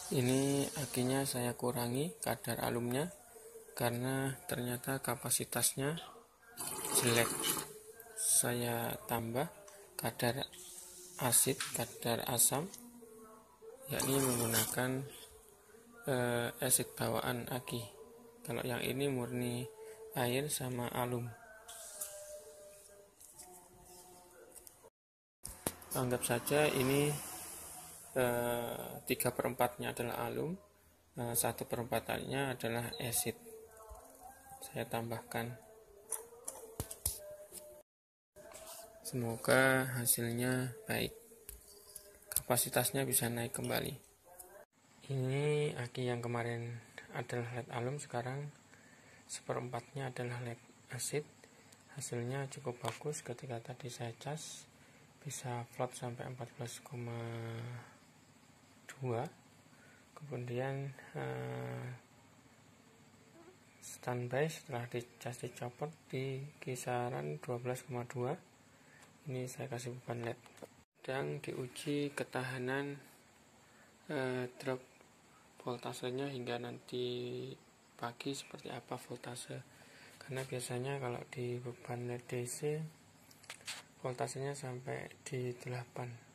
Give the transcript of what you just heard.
Ini akinya saya kurangi kadar alumnya karena ternyata kapasitasnya jelek. Saya tambah kadar kadar asam, yakni menggunakan asid bawaan aki. Kalau yang ini murni air sama alum. Anggap saja ini 3/4-nya adalah alum, 1/4-nya adalah asid. Saya tambahkan. Semoga hasilnya baik, kapasitasnya bisa naik kembali. Ini aki yang kemarin adalah lead alum, sekarang 1/4-nya adalah lead asid. Hasilnya cukup bagus. Ketika tadi saya cas bisa float sampai 14,2, kemudian standby setelah dicas dicopot di kisaran 12,2. Ini saya kasih beban led dan diuji ketahanan drop voltasenya hingga nanti pagi seperti apa voltase, karena biasanya kalau di beban led DC voltasenya sampai di 8.